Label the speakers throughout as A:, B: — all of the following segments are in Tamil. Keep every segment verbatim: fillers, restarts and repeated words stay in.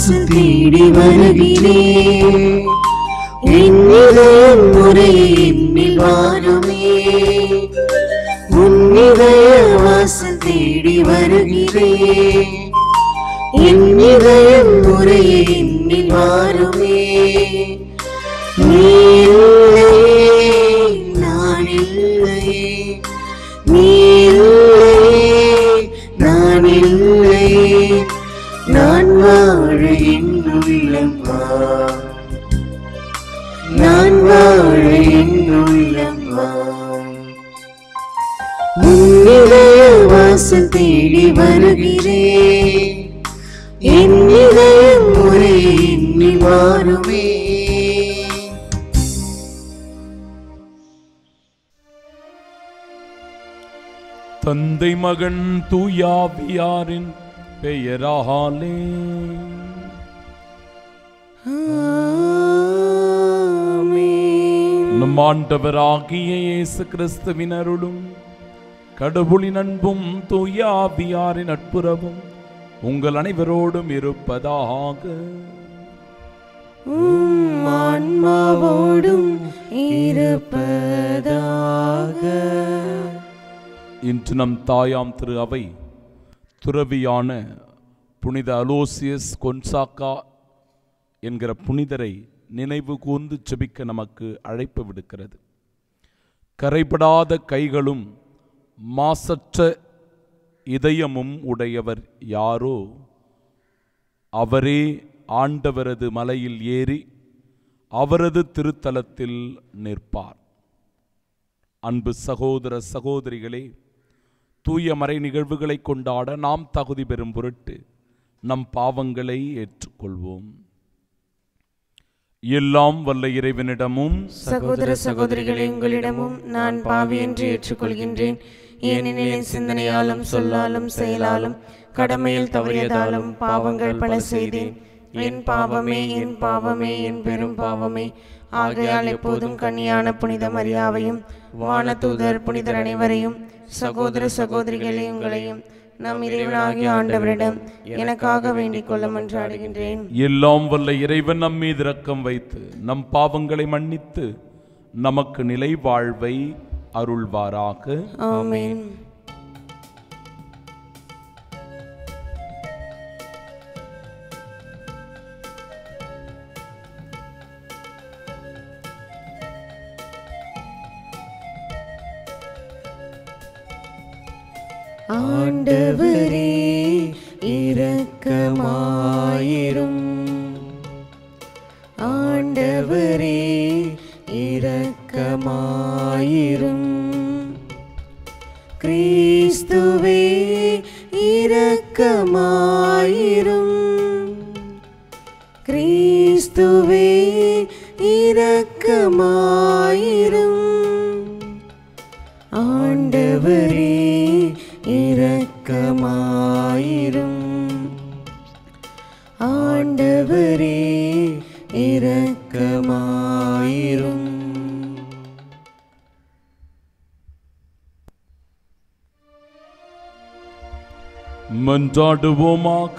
A: வாசல் தேடி வருகிறேன். என் இதய முறையை என்னில் வாருமே. உன் இதய வாசல் தேடி வருகிறேன். என் இதய முறையை என்னில் வாருமே. நீ இல்லையே நான் இல்லையே, நீ இல்லையே நான் இல்லையே, நான் வாழ என் உள்ளம் வா, நான் வாழ என் உள்ளம் வா. உன் இதய வாசல் தேடி வருகிறேன். என் இதய முறையை என்னில் வாருமே.
B: தந்தை மகன் தூயாவியாரின் பெயராலே நம் ஆண்டவராகிய இயேசு கிறிஸ்துவின் அருளும் கடவுளின் அன்பும் தூயாவியாரின் நட்புறவும் உங்கள் அனைவரோடும் இருப்பதாக.
A: ஆன்மாவோடும் இருப்பதாக.
B: இன்று நம் தாயாம் திரு அவை துறவியான புனித அலோசியஸ் கொன்சாக்கா என்கிற புனிதரை நினைவு கூர்ந்து செபிக்க நமக்கு அழைப்பு விடுக்கிறது. கரைபடாத கைகளும் மாசற்ற இதயமும் உடையவர் யாரோ அவரே ஆண்டவரது மலையில் ஏறி அவரது திருத்தலத்தில் நிற்பார். அன்பு சகோதர சகோதரிகளே, தூய மறை நிகழ்வுகளை கொண்டாட நாம் தகுதி பெறும் பொருட்டு நம் பாவங்களை ஏற்றுக்கொள்வோம். எல்லாம் வல்ல இறைவனிடமும்
A: சகோதர சகோதரிகளே உங்களிடமும் நான் பாவி என்று ஏற்றுக்கொள்கின்றேன். ஏனெனில் என் சிந்தனையாலும் சொல்லாலும் செயலாலும் கடமையில் தவறியதாலும் பாவங்கள் பல செய்தேன். என் பாவமே என் பாவமே என் பெரும் பாவமே. ஆகையால் எப்போதும் கன்னியான புனித மரியாவையும் வானதூதர் புனிதர் அனைவரையும் சகோதர சகோதரிகளே உங்களையும் நம் இறைவனாகிய ஆண்டவரிடம் எனக்காக வேண்டிக் கொள்ள மன்றாடுகின்றேன்.
B: எல்லாம் வல்ல இறைவன் நம் மீது இரக்கம் வைத்து நம் பாவங்களை மன்னித்து நமக்கு நிலை வாழ்வை அருள்வாராக.
A: ஆமென். ஆண்டவரே இரக்கமாயிரும். ஆண்டவரே இரக்கமாயிரும். கிறிஸ்துவே இரக்கமாயிரும். கிறிஸ்துவே இரக்கமாயிரும். ஆண்டவரே இரக்கமாயிரும். ஆண்டவரே இரக்கமாயிரும்.
B: மன்றாடுவோமாக.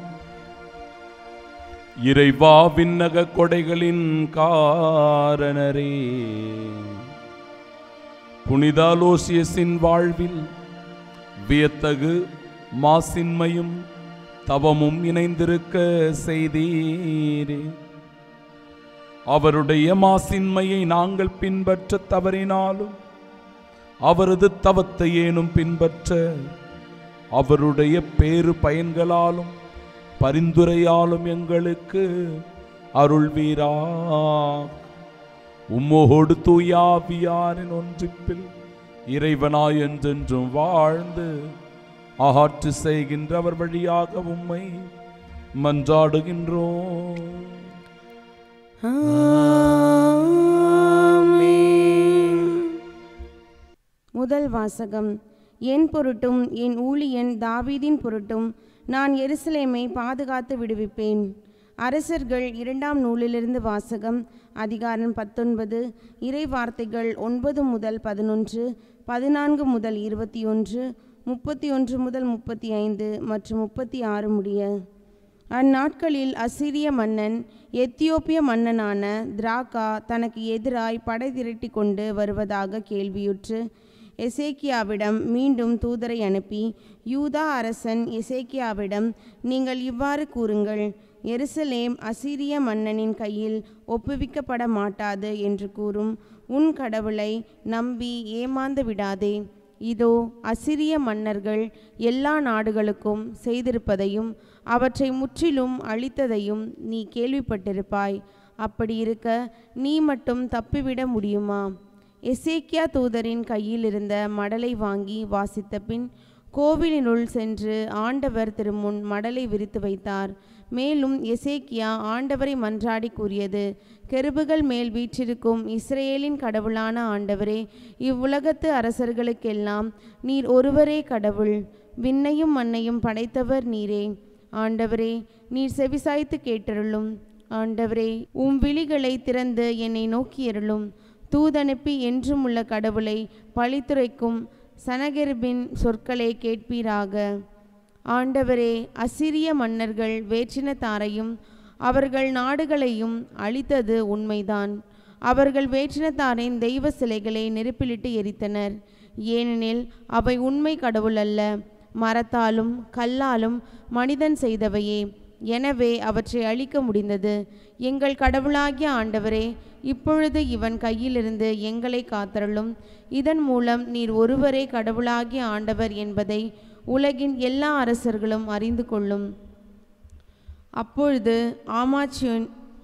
B: இறைவா, விண்ணக கொடைகளின் காரணரே, புனித அலோசியஸின் வாழ்வில் வியத்தகு மாசின்மையும் தவமும் இணைந்திருக்க செய்தீரே. அவருடைய மாசின்மையை நாங்கள் பின்பற்ற தவறினாலும் அவரது தவத்தை ஏனும் பின்பற்ற அவருடைய பேறு பயன்களாலும் பரிந்துரையாலும் எங்களுக்கு அருள்வீரா. உம்மோடு தூயாவியாரின் ஒன்றிப்பில் இறைவனாய் என்றென்றும் வாழ்ந்து ஆட்சி செய்கின்றவர் வழியாக உம்மை மன்றாடுகின்றோம்.
C: முதல் வாசகம். என் பொருட்டும் என் ஊழியன் தாவீதின் பொருட்டும் நான் எருசலேமை பாதுகாத்து விடுவிப்பேன். அரசர்கள் இரண்டாம் நூலிலிருந்து வாசகம். அதிகாரம் பத்தொன்பது. இறை வார்த்தைகள் ஒன்பது முதல் பதினொன்று, பதினான்கு முதல் இருபத்தி ஒன்று, முப்பத்தி ஒன்று முதல் முப்பத்தி ஐந்து மற்றும் முப்பத்தி ஆறு முடிய. அந்நாட்களில் அசிரிய மன்னன் எத்தியோப்பிய மன்னனான திராக்கா தனக்கு எதிராய் படை திரட்டி கொண்டு வருவதாக கேள்வியுற்று எசேக்கியாவிடம் மீண்டும் தூதரை அனுப்பி, யூதா அரசன் எசேக்கியாவிடம், நீங்கள் இவ்வாறு கூறுங்கள், எருசலேம் அசீரிய மன்னனின் கையில் ஒப்புவிக்கப்பட மாட்டாது என்று கூறும் உன் கடவுளை நம்பி ஏமாந்து விடாதே. இதோ அசிரிய மன்னர்கள் எல்லா நாடுகளுக்கும் செய்திருப்பதையும் அவற்றை முற்றிலும் அழித்ததையும் நீ கேள்விப்பட்டிருப்பாய். அப்படி இருக்க நீ மட்டும் தப்பிவிட முடியுமா? எசேக்கியா தூதரின் கையில் இருந்த மடலை வாங்கி வாசித்த பின் கோவிலினுள் சென்று ஆண்டவர் திருமுன் மடலை விரித்து வைத்தார். மேலும் எசேக்கியா ஆண்டவரை மன்றாடி கூறியது, கெருபுகள் மேல் வீற்றிருக்கும் இஸ்ரேலின் கடவுளான ஆண்டவரே, இவ்வுலகத்து அரசர்களுக்கெல்லாம் நீர் ஒருவரே கடவுள். விண்ணையும் மண்ணையும் படைத்தவர் நீரே. ஆண்டவரே, நீர் செவிசாய்த்து கேட்டருளும். ஆண்டவரே, உம் விழிகளை திறந்து என்னை நோக்கியருளும். தூதனுப்பி என்றும் உள்ள கடவுளை பழித்துரைக்கும் சனகெருபின் சொற்களை கேட்பீராக. ஆண்டவரே, அசிரிய மன்னர்கள் வேற்றினத்தாரையும் அவர்கள் நாடுகளையும் அழித்தது உண்மைதான். அவர்கள் வேற்றினத்தாரின் தெய்வ சிலைகளை நெருப்பிலிட்டு எரித்தனர். ஏனெனில் அவை உண்மை கடவுள் அல்ல, மரத்தாலும் கல்லாலும் மனிதன் செய்தவையே. எனவே அவற்றை அழிக்க முடிந்தது. எங்கள் கடவுளாகிய ஆண்டவரே, இப்பொழுது இவன் கையிலிருந்து எங்களை காத்தருளும். இதன் மூலம் நீர் ஒருவரே கடவுளாகிய ஆண்டவர் என்பதை உலகின் எல்லா அரசர்களும் அறிந்து கொள்ளும். அப்பொழுது ஆமாச்சியின்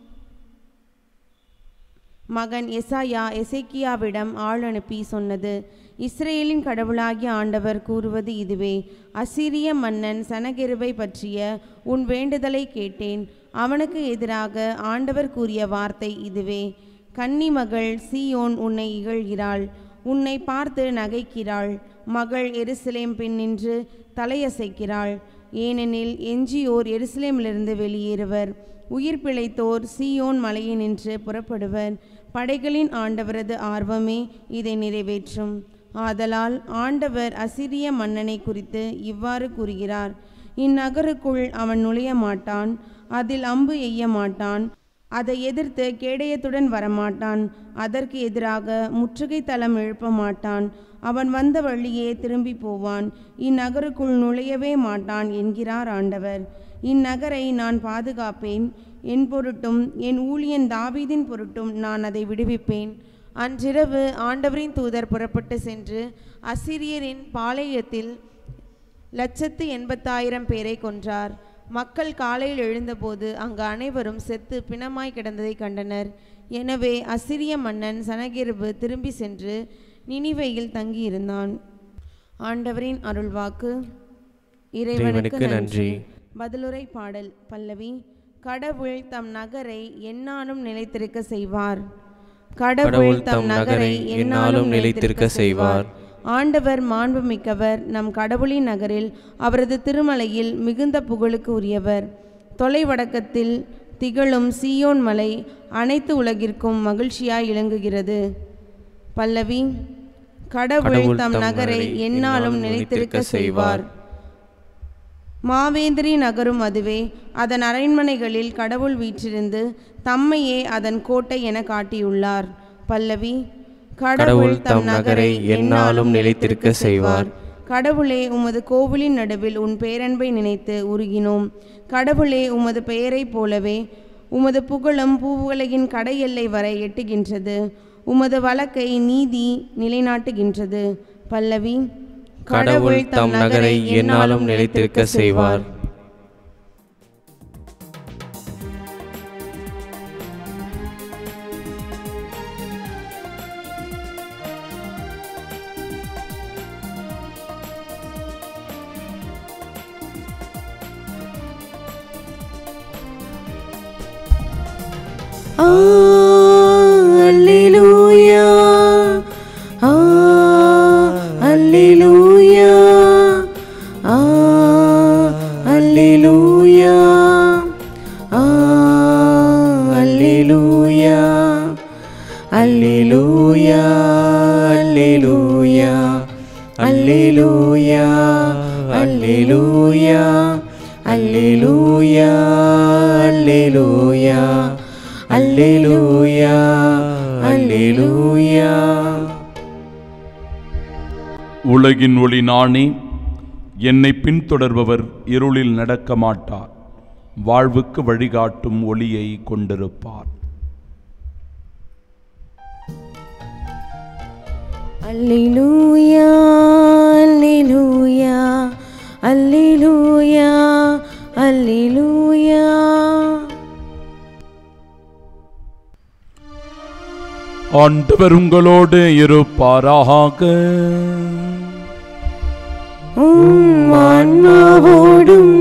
C: மகன் எசாயா எசேக்கியாவிடம் ஆள் அனுப்பி சொன்னது, இஸ்ரேலின் கடவுளாகிய ஆண்டவர் கூறுவது இதுவே, அசீரிய மன்னன் சனகெருபை பற்றிய உன் வேண்டுதலை கேட்டேன். அவனுக்கு எதிராக ஆண்டவர் கூறிய வார்த்தை இதுவே, கன்னி மகள் சீயோன் உன்னை இகழ்கிறாள், உன்னை பார்த்து நகைக்கிறாள். மகள் எருசலேம் பின் நின்று தலையசைக்கிறாள். ஏனெனில் எஞ்சியோர் எருசலேமிலிருந்து வெளியேறுவர், உயிர் பிழைத்தோர் சீயோன் மலையை நின்று புறப்படுவர். படைகளின் ஆண்டவரது ஆர்வமே இதை நிறைவேற்றும். ஆதலால் ஆண்டவர் அசிரிய மன்னனை குறித்து இவ்வாறு கூறுகிறார், இந்நகருக்குள் அவன் நுழைய மாட்டான், அதில் அம்பு எய்ய மாட்டான், அதை எதிர்த்து கேடயத்துடன் வரமாட்டான், அதற்கு எதிராக முற்றுகை தளம் எழுப்ப மாட்டான், அவன் வந்த வழியே திரும்பி போவான், இந்நகருக்குள் நுழையவே மாட்டான் என்கிறார் ஆண்டவர். இந்நகரை நான் பாதுகாப்பேன், என் பொருட்டும் என் ஊழியன் தாவீதின் பொருட்டும் நான் அதை விடுவிப்பேன். அன்றிரவு ஆண்டவரின் தூதர் புறப்பட்டு சென்று அசிரியரின் பாளையத்தில் லட்சத்து எண்பத்தாயிரம் பேரை கொன்றார். மக்கள் காலையில் எழுந்தபோது அங்கு அனைவரும் செத்து பிணமாய் கிடந்ததை கண்டனர். எனவே அசிரிய மன்னன் சனகெருபு திரும்பி சென்று நினிவேயில் தங்கியிருந்தான். ஆண்டவரின் அருள்வாக்கு. இறைவனுக்கு நன்றி. பதிலுரை பாடல். பல்லவி. கடவுள் தம் நகரை எந்நாளும் நிலைத்திருக்க செய்வார். கடவுள் தம் நகரை எந்நாளும் நிலைத்திருக்க செய்வார். ஆண்டவர் மாண்புமிக்கவர், நம் கடவுளின் நகரில் அவரது திருமலையில் மிகுந்த புகழுக்கு உரியவர். தொலைவடக்கத்தில் திகழும் சீயோன் மலை அனைத்து உலகிற்கும் மகிழ்ச்சியாய் இலங்குகிறது. பல்லவி. கடவுள் தம் நகரை எந்நாளும் நிலைத்திருக்க செய்வார். மாவேந்திரி நகரும் அதுவே, அதன் அரண்மனைகளில் கடவுள் வீற்றிருந்து தம்மையே அதன் கோட்டை என காட்டியுள்ளார். பல்லவி. கடவுள் தம் நகரை எந்நாளும் நிலைத்திருக்க செய்வார். கடவுளே, உமது கோவிலின் நடுவில் உன் பேரன்பை நினைத்து உருகினோம். கடவுளே, உமது பெயரைப் போலவே உமது புகழும் பூவுலகின் கடை எல்லை வரை எட்டுகின்றது. உமது வழக்கை நீதி நிலைநாட்டுகின்றது. பல்லவி. கடவுள் தம் நகரை எந்நாளும் நிலைத்திருக்க செய்வார்.
A: அல்லேலூயா, அல்லேலூயா, அல்லேலூயா, அல்லேலூயா, அல்லேலூயா, அல்லேலூயா, அல்லேலூயா, அல்லேலூயா, அல்லேலூயா. அல்லேலூயா அல்லேலூயா.
B: உலகின் ஒளி நானே, என்னை பின்தொடர்பவர் இருளில் நடக்க மாட்டார், வாழ்வுக்கு வழிகாட்டும் ஒளியை கொண்டிருப்பார்.
C: அல்லேலூயா அல்லேலூயா அல்லேலூயா அல்லேலூயா.
B: ஆண்டவர் உங்களோடு இருப்பாராக.
C: உம் ஆன்மாவோடும்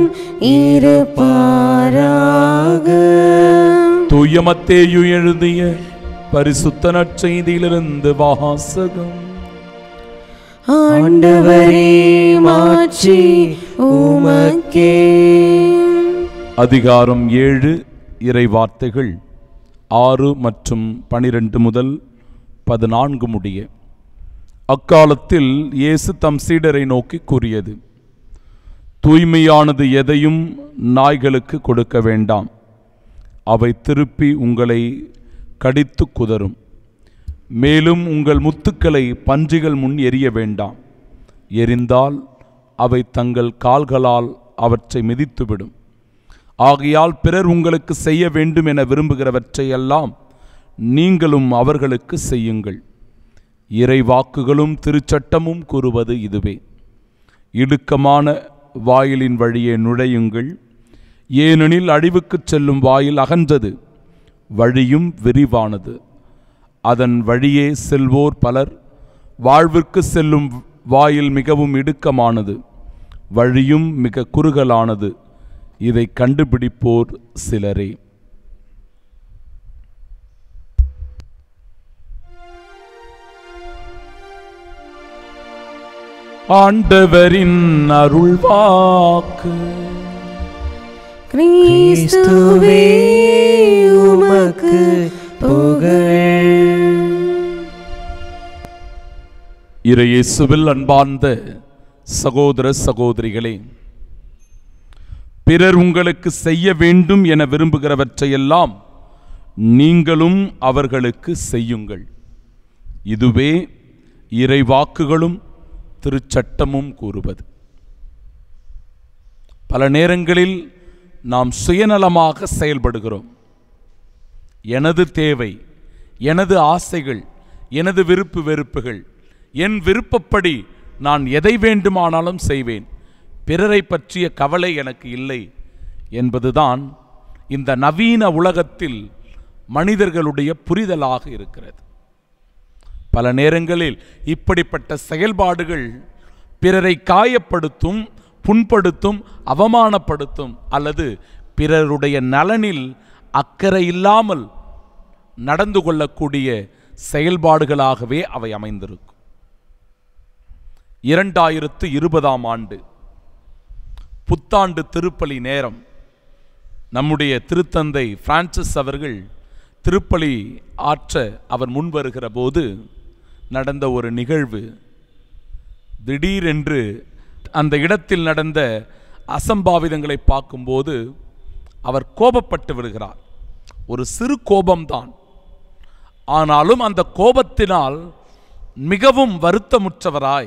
C: இருப்பாராக.
B: தூய மத்தேயு எழுதிய பரிசுத்த நற்செய்தியிலிருந்து வாசகம்.
C: ஆண்டவரே மாட்சி உமக்கே.
B: அதிகாரம் ஏழு, இறை வார்த்தைகள் ஆறு மற்றும் பனிரெண்டு முதல் பதினான்கு முடிய. அக்காலத்தில் இயேசு தம் சீடரை நோக்கி கூறியது: தூய்மையானது எதையும் நாய்களுக்கு கொடுக்க வேண்டாம், அவை திருப்பி உங்களை கடித்து குதறும். மேலும் உங்கள் முத்துக்களை பன்றிகள் முன் எரிய வேண்டாம், எரிந்தால் அவை தங்கள் கால்களால் அவற்றை மிதித்துவிடும். ஆகையால் பிறர் உங்களுக்கு செய்ய வேண்டும் என விரும்புகிறவற்றையெல்லாம் நீங்களும் அவர்களுக்கு செய்யுங்கள். இறை வாக்குகளும் திருச்சட்டமும் கூறுவது இதுவே: இடுக்கமான வாயிலின் வழியே நுழையுங்கள், ஏனெனில் அழிவுக்குச் செல்லும் வாயில் அகன்றது, வழியும் விரிவானது, அதன் வழியே செல்வோர் பலர். வாழ்விற்கு செல்லும் வாயில் மிகவும் இடுக்கமானது, வழியும் மிக குறுகலானது, இதை கண்டுபிடிப்போர் சிலரே. ஆண்டவரின் அருள்வாக்கு.
C: கிறிஸ்துவே உமக்கு புகழ்.
B: இறையேசுவில் அன்பார்ந்த சகோதர சகோதரிகளே, பிறர் உங்களுக்கு செய்ய வேண்டும் என விரும்புகிறவற்றையெல்லாம் நீங்களும் அவர்களுக்கு செய்யுங்கள். இதுவே இறை வாக்குகளும் திருச்சட்டமும் கூறுவது. பல நேரங்களில் நாம் சுயநலமாக செயல்படுகிறோம். எனது தேவை, எனது ஆசைகள், எனது விருப்பு வெறுப்புகள், என் விருப்பப்படி நான் எதை வேண்டுமானாலும் செய்வேன், பிறரை பற்றிய கவலை எனக்கு இல்லை என்பதுதான் இந்த நவீன உலகத்தில் மனிதர்களுடைய புரிதலாக இருக்கிறது. பல நேரங்களில் இப்படிப்பட்ட செயல்பாடுகள் பிறரை காயப்படுத்தும், புண்படுத்தும், அவமானப்படுத்தும், அல்லது பிறருடைய நலனில் அக்கறை இல்லாமல் நடந்து கொள்ளக்கூடிய செயல்பாடுகளாகவே அவை அமைந்திருக்கும். இரண்டாயிரத்து இருபதாம் ஆண்டு புத்தாண்டு திருப்பலி நேரம் நம்முடைய திருத்தந்தை பிரான்சிஸ் அவர்கள் திருப்பலி ஆற்ற அவர் முன்வருகிற போது நடந்த ஒரு நிகழ்வு. திடீரென்று அந்த இடத்தில் நடந்த அசம்பாவிதங்களை பார்க்கும்போது அவர் கோபப்பட்டு விடுகிறார். ஒரு சிறு கோபம்தான், ஆனாலும் அந்த கோபத்தினால் மிகவும் வருத்தமுற்றவராய்,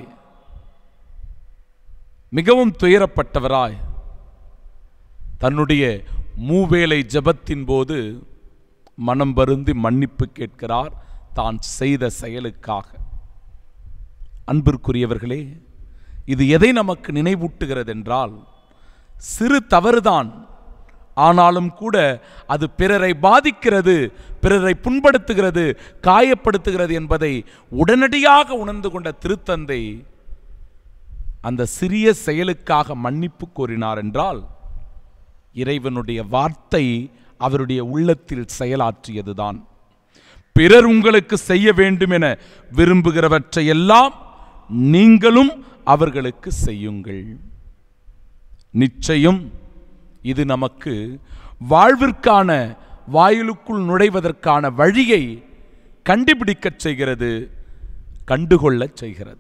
B: மிகவும் துயரப்பட்டவராய் தன்னுடைய மூவேளை ஜெபத்தின் போது மனம் வருந்தி மன்னிப்பு கேட்கிறார் தான் செய்த செயலுக்காக. அன்பிற்குரியவர்களே, இது எதை நமக்கு நினைவூட்டுகிறது என்றால், சிறு தவறுதான், ஆனாலும் கூட அது பிறரை பாதிக்கிறது, பிறரை புண்படுத்துகிறது, காயப்படுத்துகிறது என்பதை உடனடியாக உணர்ந்து கொண்ட திருத்தந்தை அந்த சிறிய செயலுக்காக மன்னிப்பு கோரினார் என்றால் இறைவனுடைய வார்த்தை அவருடைய உள்ளத்தில் செயலாற்றியதுதான். பிறர் உங்களுக்கு செய்ய வேண்டும் என விரும்புகிறவற்றையெல்லாம் நீங்களும் அவர்களுக்கு செய்யுங்கள். நிச்சயம் இது நமக்கு வாழ்விற்கான வாயிலுக்குள் நுழைவதற்கான வழியை கண்டுபிடிக்கச் செய்கிறது, கண்டுகொள்ளச் செய்கிறது.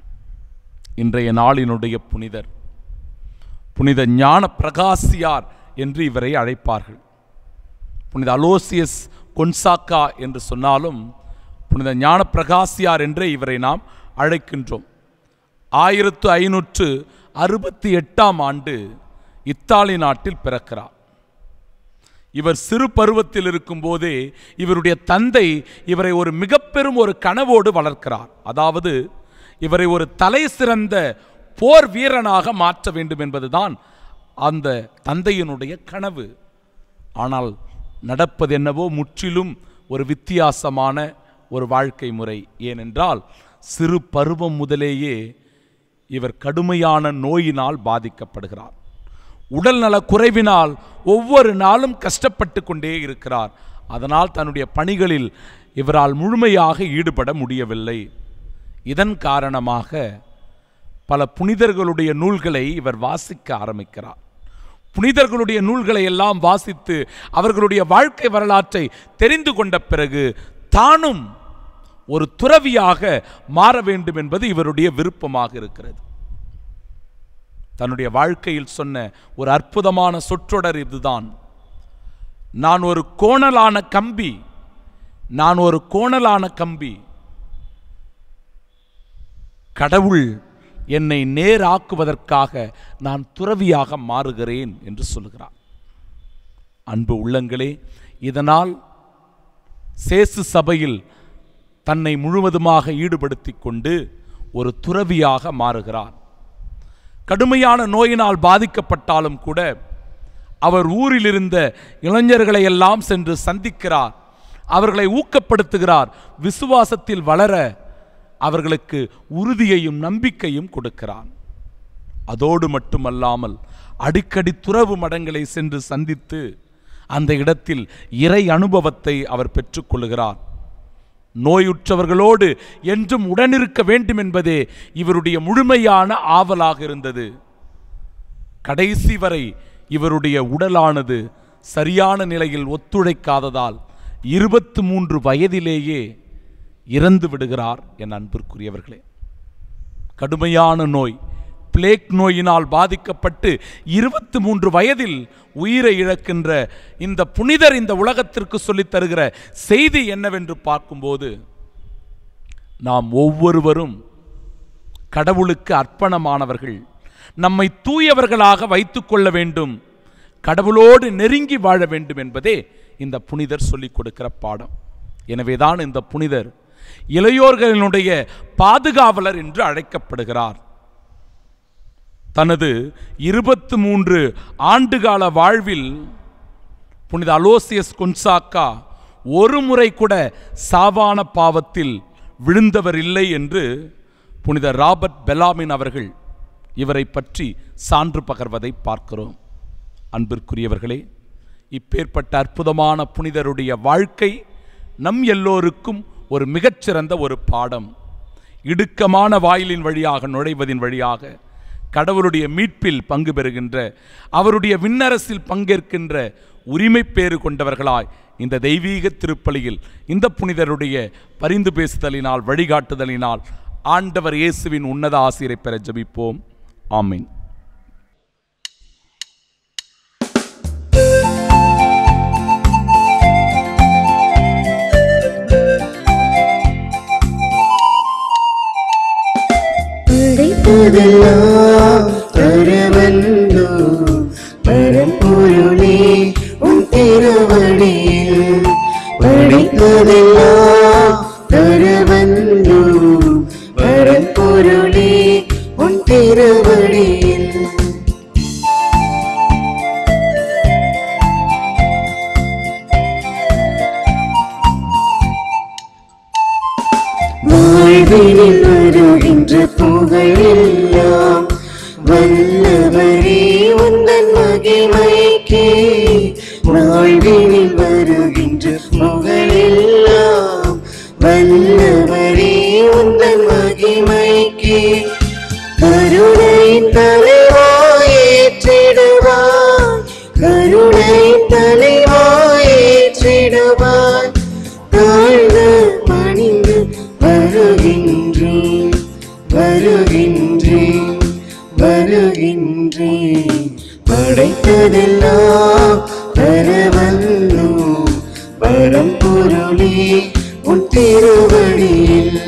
B: இன்றைய நாளினுடைய புனிதர் புனித ஞான பிரகாசியார் என்று இவரை அழைப்பார்கள். புனித அலோசியஸ் கொன்சாக்கா என்று சொன்னாலும் புனித ஞானப்பிரகாசியார் என்றே இவரை நாம் அழைக்கின்றோம். ஆயிரத்து ஐநூற்று அறுபத்தி எட்டாம் ஆண்டு இத்தாலி நாட்டில் பிறக்கிறார். இவர் சிறு பருவத்தில் இருக்கும் போதே இவருடைய தந்தை இவரை ஒரு மிக பெரும் ஒரு கனவோடு வளர்க்கிறார். அதாவது இவரை ஒரு தலை சிறந்த போர் வீரனாக மாற்ற வேண்டும் என்பதுதான் அந்த தந்தையினுடைய கனவு. ஆனால் நடப்பது என்னவோ முற்றிலும் ஒரு வித்தியாசமான ஒரு வாழ்க்கை முறை. ஏனென்றால் சிறு பருவம் முதலேயே இவர் கடுமையான நோயினால் பாதிக்கப்படுகிறார். உடல் நல குறைவினால் ஒவ்வொரு நாளும் கஷ்டப்பட்டு கொண்டே இருக்கிறார். அதனால் தன்னுடைய பணிகளில் இவரால் முழுமையாக ஈடுபட முடியவில்லை. இதன் காரணமாக பல புனிதர்களுடைய நூல்களை இவர் வாசிக்க ஆரம்பிக்கிறார். புனிதர்களுடைய நூல்களை எல்லாம் வாசித்து அவர்களுடைய வாழ்க்கை வரலாற்றை தெரிந்து கொண்ட பிறகு தானும் ஒரு துறவியாக மாற வேண்டும் என்பது இவருடைய விருப்பமாக இருக்கிறது. தன்னுடைய வாழ்க்கையில் சொன்ன ஒரு அற்புதமான சொற்றொடர் இதுதான்: நான் ஒரு கோணலான கம்பி, நான் ஒரு கோணலான கம்பி, கடவுள் என்னை நேராக்குவதற்காக நான் துறவியாக மாறுகிறேன் என்று சொல்கிறார். அன்பு உள்ளங்களே, இதனால் சேசு சபையில் தன்னை முழுவதுமாக ஈடுபடுத்தி கொண்டு ஒரு துறவியாக மாறுகிறார். கடுமையான நோயினால் பாதிக்கப்பட்டாலும் கூட அவர் ஊரில் இருந்த இளைஞர்களை எல்லாம் சென்று சந்திக்கிறார், அவர்களை ஊக்கப்படுத்துகிறார், விசுவாசத்தில் வளர அவர்களுக்கு உறுதியையும் நம்பிக்கையும் கொடுக்கிறார். அதோடு மட்டுமல்லாமல் அடிக்கடி துறவு மடங்களை சென்று சந்தித்து அந்த இடத்தில் இறை அனுபவத்தை அவர் பெற்றுக்கொள்கிறார். நோயுற்றவர்களோடு என்றும் உடனிருக்க வேண்டும் என்பதே இவருடைய முழுமையான ஆவலாக இருந்தது. கடைசி வரை இவருடைய உடலானது சரியான நிலையில் ஒத்துழைக்காததால் இருபத்தி மூன்று வயதிலேயே இறந்து விடுகிறார். என் அன்பிற்குரியவர்களே, கடுமையான நோய், பிளேக் நோயினால் பாதிக்கப்பட்டு இருபத்தி மூன்று வயதில் உயிரை இழக்கின்ற இந்த புனிதர் இந்த உலகத்திற்கு சொல்லித் தருகிற செய்தி என்னவென்று பார்க்கும்போது, நாம் ஒவ்வொருவரும் கடவுளுக்கு அர்ப்பணமானவர்கள், நம்மை தூயவர்களாக வைத்துக் கொள்ள வேண்டும், கடவுளோடு நெருங்கி வாழ வேண்டும் என்பதே இந்த புனிதர் சொல்லிக் கொடுக்கிற பாடம். எனவேதான் இந்த புனிதர் இளையோர்களினுடைய பாதுகாவலர் என்று அழைக்கப்படுகிறார். தனது இருபத்தி மூன்று ஆண்டுகால வாழ்வில் புனித அலோசியஸ் கொன்சாக்கா ஒரு முறை கூட சாவான பாவத்தில் விழுந்தவர் இல்லை என்று புனித ராபர்ட் பெலாமின் அவர்கள் இவரை பற்றி சான்று பகர்வதை பார்க்கிறோம். அன்பிற்குரியவர்களே, இப்பேற்பட்ட அற்புதமான புனிதருடைய வாழ்க்கை நம் எல்லோருக்கும் ஒரு மிகச்சிறந்த ஒரு பாடம். இடுக்கமான வாயிலின் வழியாக நுழைவதின் வழியாக கடவுளுடைய மீட்பில் பங்கு பெறுகின்ற, அவருடைய விண்ணரசில் பங்கேற்கின்ற உரிமை பேறு கொண்டவர்களாய் இந்த தெய்வீக திருப்பலியில் இந்த புனிதருடைய பரிந்து பேசுதலினால் வழிகாட்டுதலினால் ஆண்டவர் இயேசுவின் உன்னத ஆசீரை பெற ஜெபிப்போம். ஆமீன்.
A: தரவந்தோ பரம்பொருளே உன் திருவடியில் படித்ததெல்லாம் தரவந்தோ பரம்பொருளே உன் திருவடியில். வாழ்வினில் வருகின்ற புகழெல்லாம் வல்லவரே உந்தன் மகிமைக்கே. வாழ்வினில் வருகின்ற புகழெல்லாம் பரம்பொருளே உன் திருவடியில்.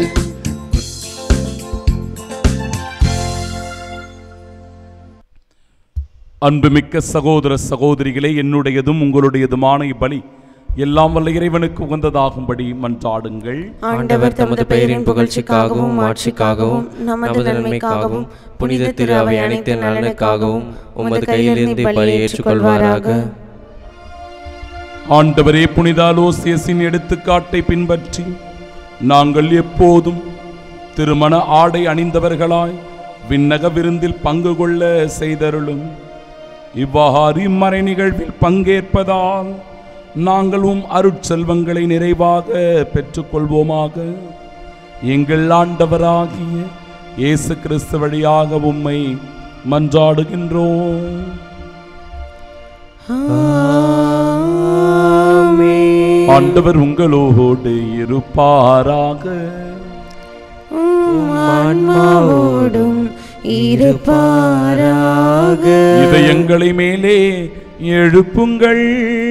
B: அன்புமிக்க சகோதர சகோதரிகளே, என்னுடையதும் உங்களுடையதுமான இப்பலி எல்லாம் வல்ல இறைவனுக்கு உகந்ததாகும்படி மன்றாடுங்கள்.
A: ஆண்டவர் தமது பெயரின் புகழ்ச்சிக்காகவும் ஆட்சிக்காகவும் நமது நன்மைக்காகவும் புனித திரு அவை அனைத்து நலனுக்காகவும் உமது கையிலிருந்து பலி ஏற்றுக்கொள்வாராக.
B: ஆண்டவரே, புனித அலோசியஸின் எடுத்துக்காட்டை பின்பற்றி நாங்கள் எப்போதும் திருமண ஆடை அணிந்தவர்களாய் விண்ணக விருந்தில் பங்கு கொள்ள செய்தருளும். இவ்வாறு இம்மறை நிகழ்வில் பங்கேற்பதால் நாங்கள் உம் அருட்செல்வங்களை நிறைவாக பெற்றுக்கொள்வோமாக. எங்கள் ஆண்டவராகிய இயேசு கிறிஸ்து வழியாக உம்மை மன்றாடுகின்றோம். ஆண்டவர் உங்களோடு இருப்பாராக.
A: ஆன்மாவோடும் இருப்பாராக.
B: இதயங்களை மேலே எழுப்புங்கள்.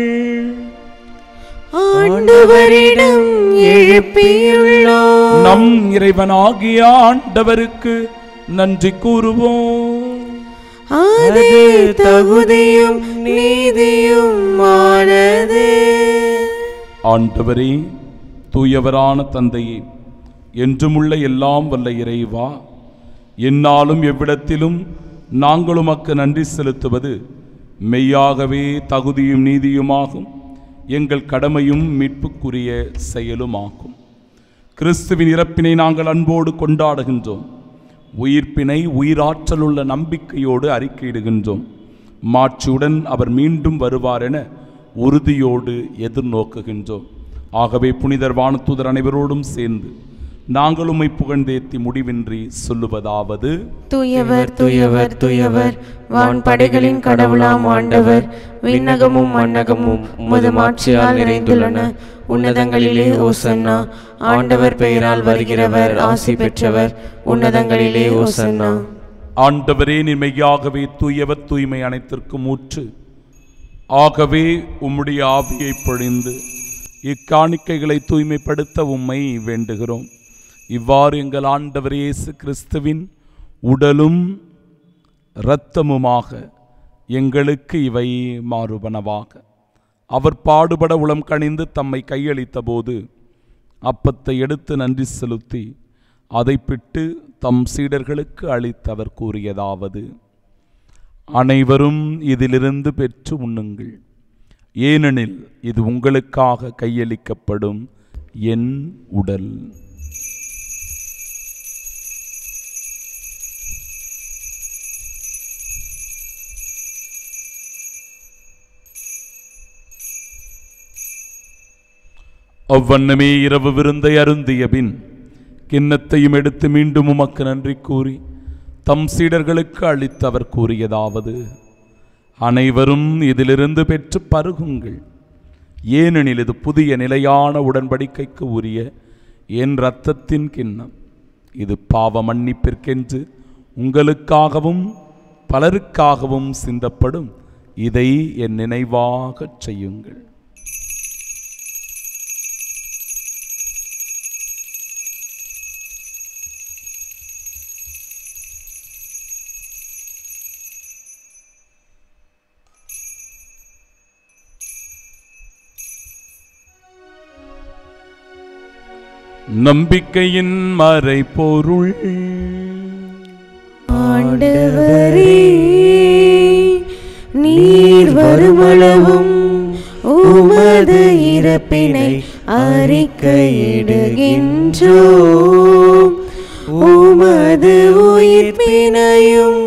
A: ஆண்டவரிடம் எழுப்பியுள்ளோம்.
B: நம் இறைவனாகிய ஆண்டவருக்கு நன்றி கூறுவோம்.
A: அது தகுதியும் நீதியும் ஆனது.
B: ஆண்டவரே, தூயவரான தந்தையே, என்றுமுள்ள எல்லாம் வல்ல இறைவா, என்னாலும் எவ்விடத்திலும் நாங்கள் உமக்கு நன்றி செலுத்துவது மெய்யாகவே தகுதியும் நீதியுமாகும், எங்கள் கடமையும் மீட்புக்குரிய செயலுமாகும். கிறிஸ்துவின் இறப்பினை நாங்கள் அன்போடு கொண்டாடுகின்றோம். உயிர்ப்பினை உயிராற்றலுள்ள நம்பிக்கையோடு அறிக்கையிடுகின்றோம். மாட்சியுடன் அவர் மீண்டும் வருவார் என உறுதியோடு எதிர்நோக்குகின்றோம். ஆகவே புனிதர் வானதூதர் அனைவரோடும் சேர்ந்து நாங்கள் உம்மை புகழ்ந்தேத்தி முடிவின்றி சொல்லுவதாவது:
A: தூயவர் தூயவர் தூயவர், வான் படைகளின் கடவுளாம் ஆண்டவர், விண்ணகமும் மண்ணகமும் உமது மாட்சியால் நிறைந்துள்ளன. உன்னதங்களிலே ஓசன்னா. ஆண்டவர் பெயரால் வருகிறவர் ஆசி பெற்றவர். உன்னதங்களிலே ஓசன்னா.
B: ஆண்டவரே, நீர் மெய்யாகவே தூயவர், தூய்மை அனைத்திற்கும் ஊற்று. ஆகவே உம்முடைய ஆவியை பொழிந்து இக்காணிக்கைகளை தூய்மைப்படுத்த உம்மை வேண்டுகிறோம். இவ்வாறு எங்கள் ஆண்டவர் இயேசு கிறிஸ்துவின் உடலும் இரத்தமுமாக எங்களுக்கு இவை மாறுபனவாக. அவர் பாடுபட உளம் கனிந்து தம்மை கையளித்த போது அப்பத்தை எடுத்து நன்றி செலுத்தி அதை பிட்டு தம் சீடர்களுக்கு அளித்தவர் கூறியதாவது: அனைவரும் இதிலிருந்து பெற்று உண்ணுங்கள், ஏனெனில் இது உங்களுக்காக கையளிக்கப்படும் என் உடல். அவ்வண்ணமே இரவு விருந்தை அருந்திய பின் கிண்ணத்தையும் எடுத்து மீண்டும் உமக்கு நன்றி கூறி தம் சீடர்களுக்கு அளித்து அவர் கூறியதாவது: அனைவரும் இதிலிருந்து பெற்று பருகுங்கள், ஏனெனில் இது புதிய நிலையான உடன்படிக்கைக்கு உரிய என் இரத்தத்தின் கிண்ணம். இது பாவ மன்னிப்பிற்கென்று உங்களுக்காகவும் பலருக்காகவும் சிந்தப்படும். இதை என் நினைவாகச் செய்யுங்கள். நம்பிக்கையின் மறைபொருள்.
A: ஆண்டவரே, நீர் வருமளவும் உமது இறப்பினை அறிக்கையிடுகின்றோம், உமது உயிர்ப்பினையும்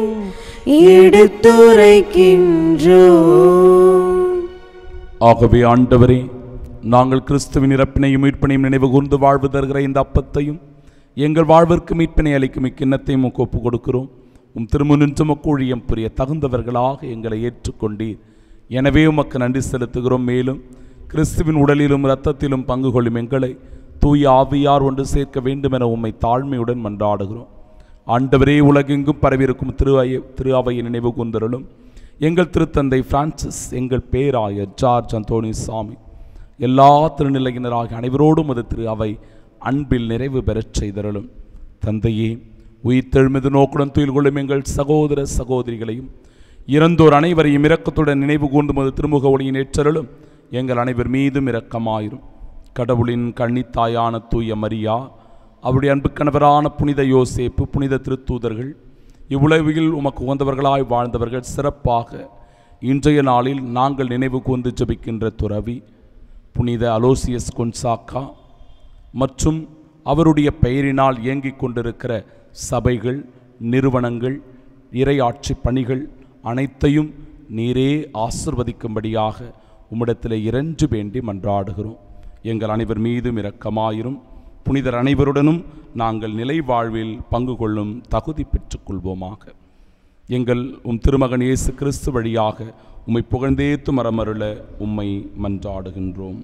A: எடுத்துரைக்கின்றோம்.
B: ஆகவே ஆண்டவரே, நாங்கள் கிறிஸ்துவின் இறப்பினையும் மீட்பினையும் நினைவு கூர்ந்து வாழ்வு தருகிற இந்த அப்பத்தையும் எங்கள் வாழ்விற்கு மீட்பினை அளிக்கும் இக்கிண்ணத்தையும் ஒப்பு கொடுக்கிறோம். உம் திருமுன்னின்று ஊழியம் புரிய தகுந்தவர்களாக எங்களை ஏற்றுக்கொண்டீர். எனவே உமக்கு நன்றி செலுத்துகிறோம். மேலும் கிறிஸ்துவின் உடலிலும் இரத்தத்திலும் பங்கு கொள்ளும் எங்களை தூய ஆவியார் ஒன்று சேர்க்க வேண்டும் என உம்மை தாழ்மையுடன் மன்றாடுகிறோம். ஆண்டவரே, உலகெங்கும் பரவியிருக்கும் திரு ஐய திரு அவையை நினைவு கூர்ந்தருளும். எங்கள் திருத்தந்தை பிரான்சிஸ், எங்கள் பேராயர் ஜார்ஜ் அந்தோனி சாமி, எல்லா திருநிலையினராகிய அனைவரோடும் அது திரு அவை அன்பில் நிறைவு பெறச் செய்தருளும். தந்தையே, உயிர்த்தெழுமது நோக்குடன் துயில் கொள்ளும் எங்கள் சகோதர சகோதரிகளையும் இறந்தோர் அனைவரையும் இரக்கத்துடன் நினைவு கூர்ந்து மது திருமுக ஒளியின் ஏற்றருளும். எங்கள் அனைவர் மீதும் இரக்கமாயிரும். கடவுளின் கன்னித்தாயான தூய மரியா, அவருடைய அன்பு கணவரான புனித யோசேப்பு, புனித திருத்தூதர்கள், இவ்வுலகில் உமக்கு உகந்தவர்களாய் வாழ்ந்தவர்கள், சிறப்பாக இன்றைய நாளில் நாங்கள் நினைவு கூர்ந்து ஜெபிக்கின்ற துறவி புனித அலோசியஸ் கொன்சாக்கா மற்றும் அவருடைய பெயரினால் இயங்கிக் கொண்டிருக்கிற சபைகள், நிறுவனங்கள், இறையாட்சி பணிகள் அனைத்தையும் நீரே ஆசிர்வதிக்கும்படியாக உம்மிடத்தில் இறைஞ்சு வேண்டி மன்றாடுகிறோம். எங்கள் அனைவர் மீதும் இரக்கமாயிரும். புனிதர் அனைவருடனும் நாங்கள் நிலை வாழ்வில் பங்கு கொள்ளும் தகுதி பெற்றுக்கொள்வோமாக. எங்கள் உம் திருமகன் இயேசு கிறிஸ்து வழியாக உம்மை புகழ்ந்தேத்து மரமருள உம்மை மன்றாடுகின்றோம்.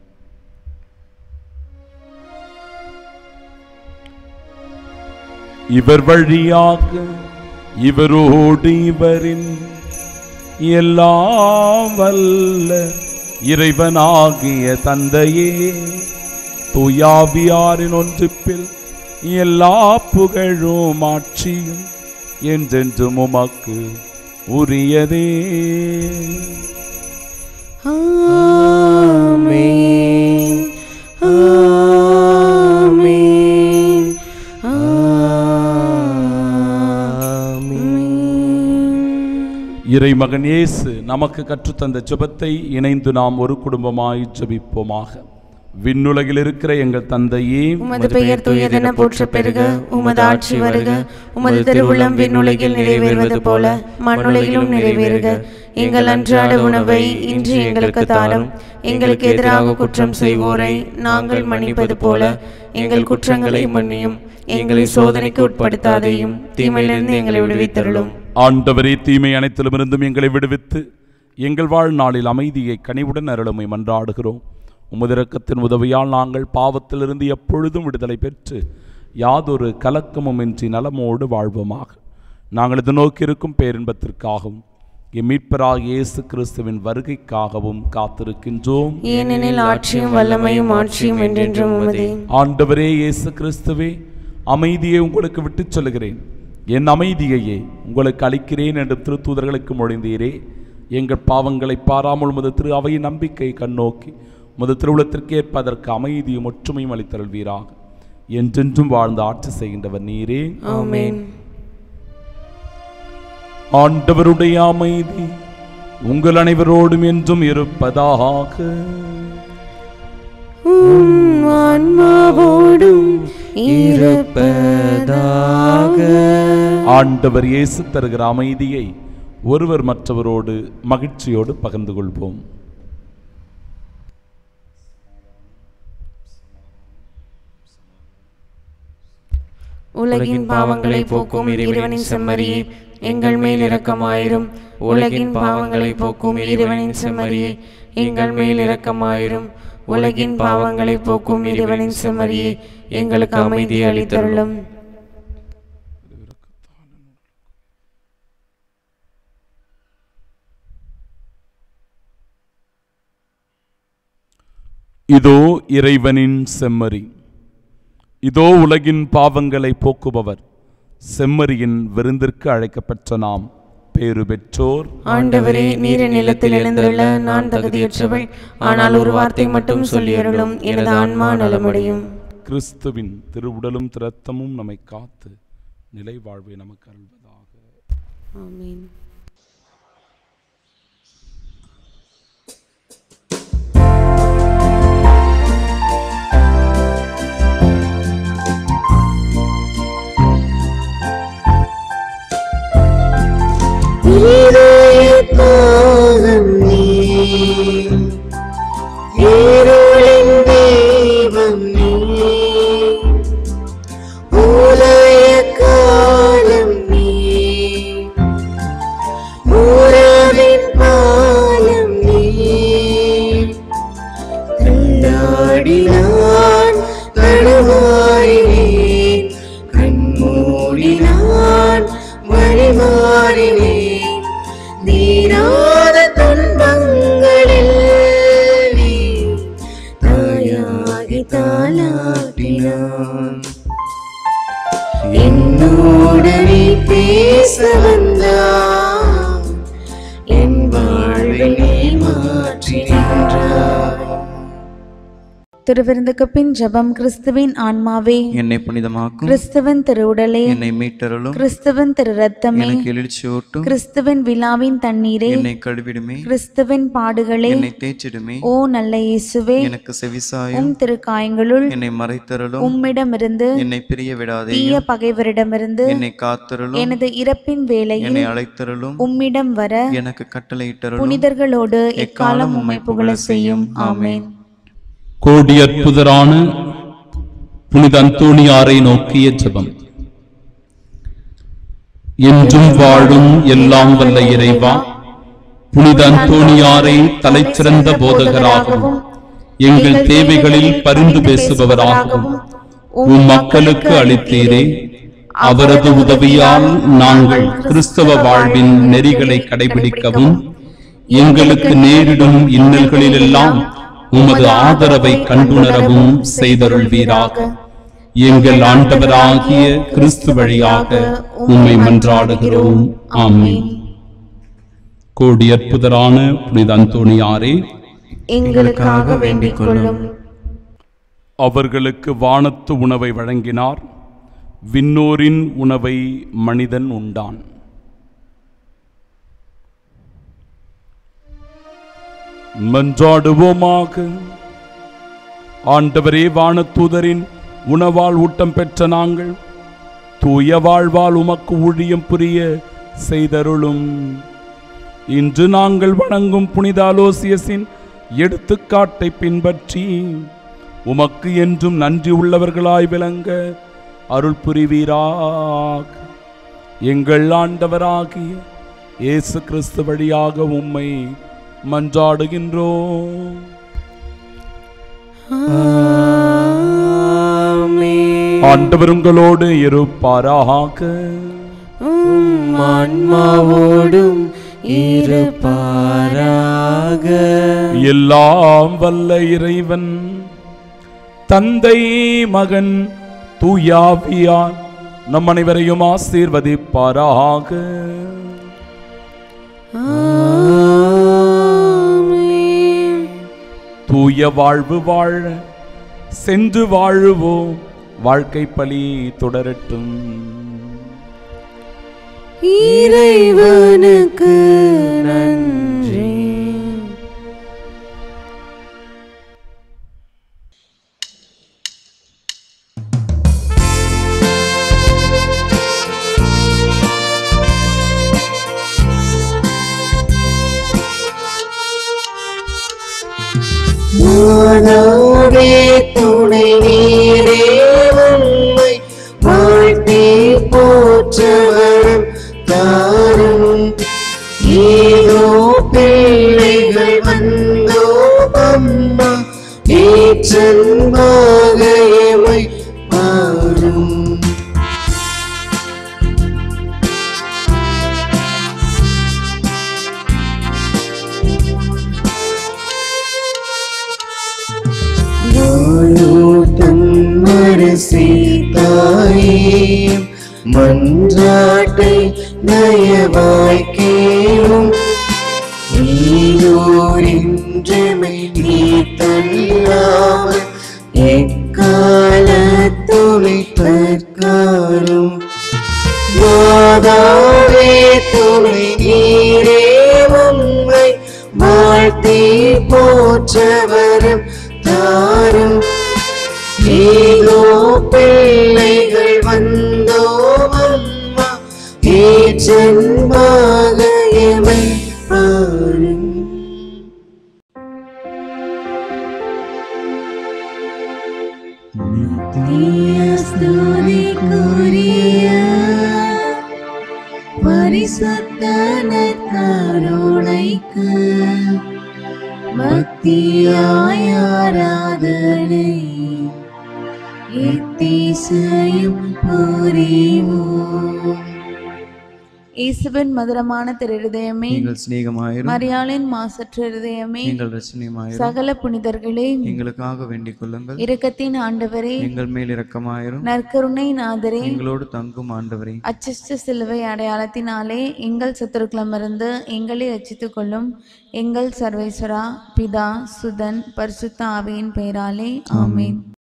B: இவர் வழியாக இவரோடு இவரின் எல்லாம் வல்ல இறைவனாகிய தந்தையே, தூயாவியாரின் ஒன்றிப்பில் எல்லா புகழும் ஆட்சியும் என்றென்றும் உமக்கு உரியதே.
A: ஆமென், ஆமென், ஆமென்.
B: இறைமகன் இயேசு நமக்கு கற்றுத்தந்த ஜெபத்தை இணைந்து நாம் ஒரு குடும்பமாய் ஜெபிப்போமாக. விண்ணுலகில் இருக்கிற எங்கள் தந்தையே,
A: உமது பெயர் தூயதென போற்றப் பெறுக. உமது ஆட்சி வருக. உமது திருவுளம் விண்ணுலகில் நிறைவேறுவது போல மண்ணுலகிலும் நிறைவேறுக. எங்கள் அன்றாட உணவை இன்று எங்களுக்கு தாரும். எங்களுக்கு எதிராக குற்றம் செய்வோரை நாங்கள் மன்னிப்பது போல எங்கள் குற்றங்களை மன்னியும். எங்களை சோதனைக்கு உட்படுத்தாதையும் தீமையிலிருந்து எங்களை விடுவித்தருளும்.
B: ஆண்டவரே, தீமை அனைத்திலுமிருந்தும் எங்களை விடுவித்து எங்கள் வாழ்நாளில் அமைதியை கனிவுடன் அருளுமை மன்றாடுகிறோம். உமது இரக்கத்தின் உதவியால் நாங்கள் பாவத்திலிருந்து எப்பொழுதும் விடுதலை பெற்று யாதொரு கலக்கமும் இன்றி நலமோடு வாழ்வோமாக. நாங்கள் இது நோக்கியிருக்கும் பேரின்பத்திற்காகவும் எம் மீட்பராகிய இயேசு கிறிஸ்துவின் வருகைக்காகவும் காத்திருக்கின்றோம்.
A: ஏனெனில் ஆட்சியும் வல்லமையும் ஆட்சியும் என்றென்றும் உமதே.
B: ஆண்டவரே இயேசு கிறிஸ்துவே, அமைதியை உங்களுக்கு விட்டுச் சொல்கிறேன், என் அமைதியையே உங்களுக்கு அளிக்கிறேன் என்று திருத்தூதர்களுக்கு மொழிந்தீரே. எங்கள் பாவங்களை பாராமல் உமது திரு அவையின் நம்பிக்கை கண்ணோக்கி உமது திருவுளத்திற்கேற்ப அதற்கு அமைதியும் ஒற்றுமையும் அளித்தருள்வீராக. என்றென்றும் வாழ்ந்து ஆட்சி செய்கின்றவர் நீரே.
A: ஆமென்.
B: ஆண்டவருடைய அமைதி உங்கள் அனைவரோடும் என்றும் இருப்பதாக.
A: உம் ஆன்மாவோடும் இருப்பதாக.
B: ஆண்டவர் இயேசு தருகிற அமைதியை ஒருவர் மற்றவரோடு மகிழ்ச்சியோடு பகிர்ந்து கொள்வோம்.
A: உலகின் பாவங்களை போக்கும் இறைவனின் செம்மறியே, எங்கள் மேல் இரக்கமாயிரும். உலகின் பாவங்களை போக்கும் இறைவனின் செம்மறியே, எங்கள் மேல் இரக்கமாயிரும். உலகின் பாவங்களை போக்கும் இறைவனின் செம்மறியே, எங்களுக்கு அமைதி அளித்தருளும்.
B: இதோ இறைவனின் செம்மறி, இதோ உலகின் பாவங்களை போக்குபவர். செம்மறியின் விருந்திற்கு அழைக்கப்பட்ட நாம் பேறு பெற்றோர்.
A: ஆண்டவரே, நீர் நிலத்தில் எழுந்துள்ள நான் தகுதியற்றவள், ஆனால் ஒரு வார்த்தை மட்டும் சொல்லியருளும், எனது ஆன்மா நலமடையும்.
B: கிறிஸ்துவின் திருவுடலும் இரத்தமும் நம்மை காத்து நிலை வாழ்வை நமக்கு அருள்வதாக.
A: ஆமென். என்னோடு நீ பேச வந்தாய், என் வாழ்வை நீ மாற்றி நின்றாய்.
D: திருவிருந்துக்கு பின் ஜெபம். கிறிஸ்துவின் ஆன்மாவே
E: என்னை புனிதமாக்கும்,
D: கிறிஸ்துவின் திருவுடலே
E: என்னை மீட்டருளும்,
D: கிறிஸ்துவின் திரு ரத்தமே
E: எனக்கு எழுச்சியூட்டும்,
D: கிறிஸ்துவின் விழாவின் தண்ணீரே
E: என்னை கழுவிடுமே,
D: கிறிஸ்துவின் பாடுகளே
E: என்னை தேய்ச்சிடுமே,
D: ஓ நல்ல இயேசுவே
E: எனக்கு செவிசாயும்,
D: உம் திருக்காயங்களுள்
E: என்னை மறைத்தருளும்,
D: உம்மிடமிருந்து
E: என்னை பிரிய விடாதே,
D: தீய பகைவரிடமிருந்து
E: என்னை காத்தருளும்,
D: எனது இறப்பின் வேளையில்
E: என்னை அழைத்தருளும்,
D: உம்மிடம் வர
E: எனக்கு கட்டளையிட்டருளும்,
D: புனிதர்களோடு எக்காலம் உம்மை புகழ செய்யும். ஆமென்.
B: கோடி அற்புதரான புனித அந்தோணியாரை நோக்கிய ஜெபம். என்றும் வாழும் எல்லாம் வல்ல இறைவா, புனித அந்தோணியாரை தலைச்சிறந்த போதகராகவும் எங்கள் தேவைகளில் பரிந்து பேசுபவராகவும் உம் மக்களுக்கு அளித்தீரே. அவரது உதவியால் நாங்கள் கிறிஸ்தவ வாழ்வின் நெறிகளை கடைபிடிக்கவும் எங்களுக்கு நேரிடும் இன்னல்களிலெல்லாம் உமது ஆதரவை கண்டுணரவும் செய்தருள்வீராக. எங்கள் ஆண்டவராகிய கிறிஸ்து வழியாக உம்மை மன்றாடுகிறோம். ஆமென். கோடி அற்புதரான புனித அந்தோணியாரே,
A: எங்களுக்காக வேண்டிக் கொள்ளும்.
B: அவர்களுக்கு வானத்து உணவை வழங்கினார், விண்ணோரின் உணவை மனிதன் உண்டான். மன்றாடுவோமாக. ஆண்டவரே, வானதூதரின் உணவால் ஊட்டம் பெற்ற நாங்கள் தூய வாழ்வால் உமக்கு ஊழியம் புரிய செய்தருளும். இன்று நாங்கள் வணங்கும் புனித அலோசியஸின் எடுத்துக்காட்டை பின்பற்றி உமக்கு என்றும் நன்றி உள்ளவர்களாய் விளங்க அருள் புரிவீராக. எங்கள் ஆண்டவராகிய இயேசு கிறிஸ்து வழியாக உம்மை மன்றாடுகின்றோம். ஆண்டவர் உங்களோடு இருப்பாராக.
A: உம் ஆன்மாவோடும் இருப்பாராக.
B: எல்லாம் வல்ல இறைவன் தந்தை, மகன், தூயாவியார் நம் அனைவரையும் ஆசீர்வதிப்பாராக. தூய வாழ்வு வாழ சென்று வாழுவோம். வாழ்க்கை பலி தொடரட்டும்.
A: இறைவனுக்கு நன்றி. மாதாவே துணை நீரே, உம்மை வாழ்த்தி போற்றவரும் தாரும். ஏதோ பிள்ளைகள் வந்தோ அம்மா, ஏற்றன்பாக எமை பாரும். தாயே, மன்றாட்டை நயவாய் கேளும். நீரோரின்றமை நீ தள்ளாமல் எக்காலத்துளை தற்காலும். மாதாவே துணை நீரே, உம்மை வாழ்த்தி போற்றவரும் தாரும். ஏதோ பிள்ளைகள் வந்தோ அம்மா, ஏற்றன்பாக எமை பாரும். நித்திய ஸ்துதிக்குரிய பரிசுத்த நற்கருணைக்கு பக்தியாய் ஆராதனை எத்திசையும் புரிவோம்.
D: இயேசுவின் மதுரமான திரு இருதயமே,
E: எங்கள் சிநேகமாயிரும்.
D: மரியாளின் மாசற்ற இருதயமே,
E: எங்கள் ரசனியமாயிரும்.
D: சகல புனிதர்களே,
E: எங்களுக்காக வேண்டிக் கொள்ளுங்கள்.
D: இரக்கத்தின் ஆண்டவரே,
E: எங்கள் மேல் இரக்கமாயிரும்.
D: நற்கருணை நாதரே,
E: எங்களோடு தங்கும் ஆண்டவரே,
D: அச்சிஷ்ட சிலுவை அடையாளத்தினாலே எங்கள் சத்துருக்களமிருந்து எங்களை ரட்சித்துக் கொள்ளும். எங்கள் சர்வேஸ்வரா, பிதா, சுதன், பரிசுத்த ஆவியின் பெயராலே ஆமென்.